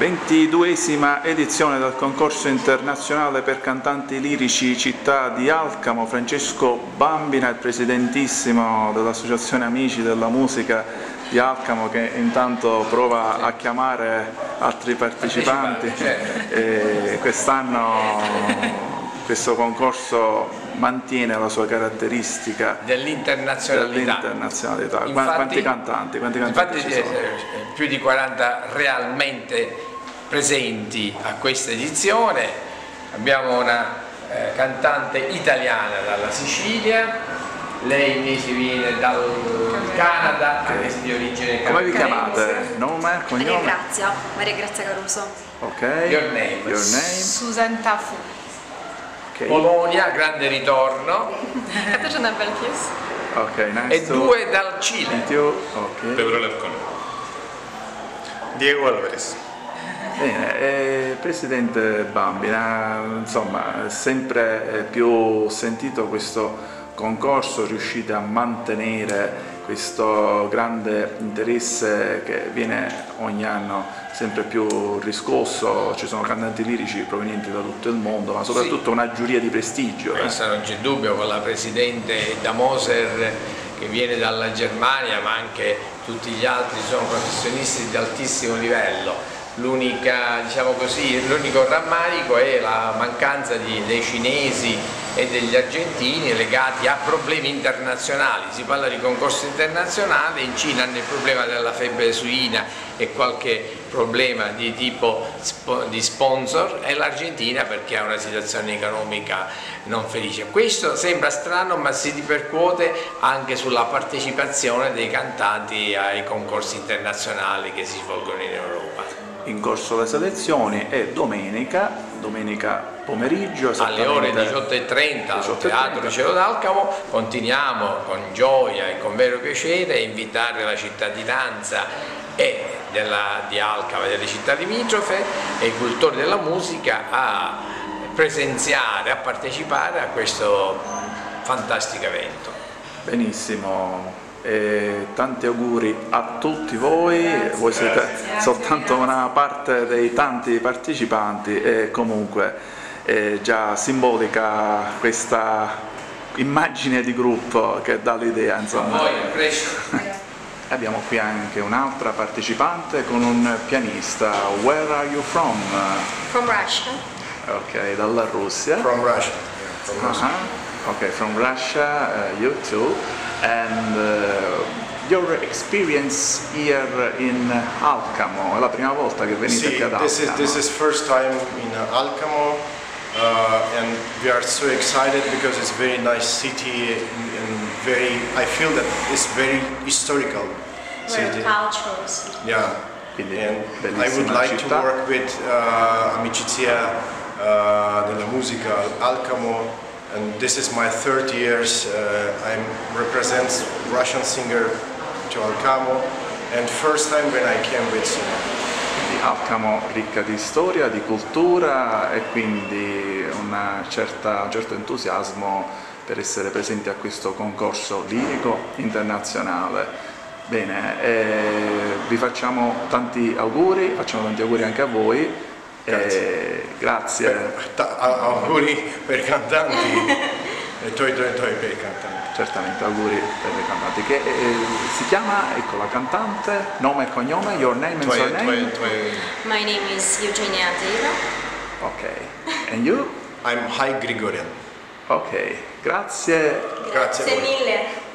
22esima edizione del concorso internazionale per cantanti lirici Città di Alcamo. Francesco Bambina, il presidentissimo dell'Associazione Amici della Musica di Alcamo, che intanto prova a chiamare altri partecipanti. Quest'anno questo concorso mantiene la sua caratteristica dell'internazionalità. Quanti cantanti ci sono? Più di 40 realmente presenti a questa edizione. Abbiamo una cantante italiana dalla Sicilia, lei invece viene dal Canada, è di origine canadese. Come vi chiamate? Nome, cognome? Maria Grazia Caruso. Ok. Your name? Susan Tafu. Okay. Polonia, grande ritorno. Katarzyna Belkius. Ok, nice. E due dal Cile. Okay. Pedro Alarcón. Diego Álvarez. Bene, Presidente Bambina, insomma, è sempre più sentito questo concorso, riuscite a mantenere questo grande interesse che viene ogni anno sempre più riscosso, ci sono cantanti lirici provenienti da tutto il mondo, ma soprattutto sì, una giuria di prestigio. Questo non c'è dubbio, con la Presidente da Moser che viene dalla Germania, ma anche tutti gli altri sono professionisti di altissimo livello. L'unico rammarico è la mancanza dei cinesi e degli argentini legati a problemi internazionali. Si parla di concorso internazionale, in Cina hanno il problema della febbre suina e qualche problema di tipo di sponsor, e l'Argentina perché ha una situazione economica non felice. Questo sembra strano, ma si ripercuote anche sulla partecipazione dei cantanti ai concorsi internazionali che si svolgono in Europa. In corso le selezioni e domenica pomeriggio alle ore 18:30 al Teatro Cielo d'Alcamo continuiamo con gioia e con vero piacere a invitare la cittadinanza di Alcamo e delle città limitrofe e i cultori della musica a presenziare, a partecipare a questo fantastico evento. Benissimo. Tanti auguri a tutti voi. Grazie. Voi siete soltanto una parte dei tanti partecipanti e comunque è già simbolica questa immagine di gruppo che dà l'idea, insomma. Abbiamo qui anche un'altra partecipante con un pianista. Where are you from? From Russia. Ok, dalla Russia. From Russia. From Russia. Ok, from Russia, you too. And your experience here in Alcamo, è la prima volta che venite qui ad Alcamo? This is first time in Alcamo, and we are so excited because it's a very nice city and I feel that it's very historical city. Cultural city. Yeah. Quindi and I would like città. to work with Amicizia della Musica Alcamo. And this is my third year. I represent Russian singer to Alcamo, and first time when I came with Alcamo ricca di storia, di cultura e quindi un certo entusiasmo per essere presenti a questo concorso lirico internazionale. Bene, vi facciamo tanti auguri anche a voi. Grazie. Auguri per cantanti e toi per cantanti. Certamente, auguri per i cantanti. Che si chiama, ecco, la cantante, nome e cognome, your name and surname? My name is Eugenia Taylor. Ok. And you? I'm Hai Grigorian. Ok, grazie. Grazie mille.